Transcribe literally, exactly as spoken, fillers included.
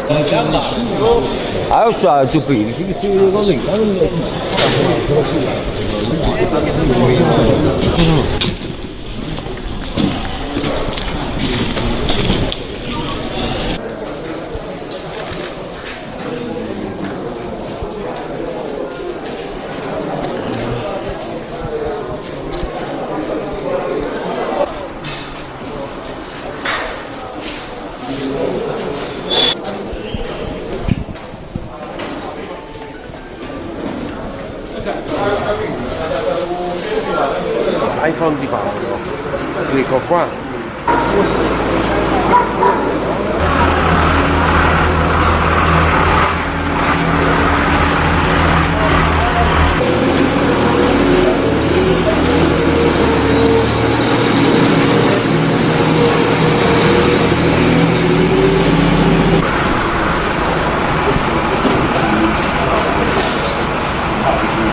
Non c'è nessuno. Allora, tu primi, si vede così. iPhone di Paolo, clicco qua.